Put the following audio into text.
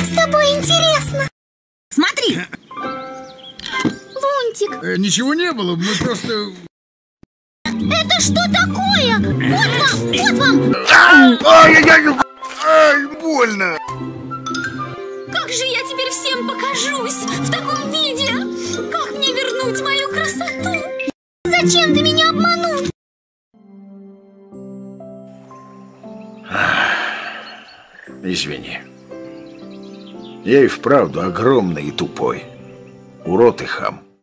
Как с тобой интересно. Смотри. Лунтик. Ничего не было, мы просто... Это что такое? Вот вам! Ай, больно! Как же я теперь всем покажусь в таком виде? Как мне вернуть мою красоту? Зачем ты меня обманул? Извини. Я и вправду огромный и тупой. Урод и хам.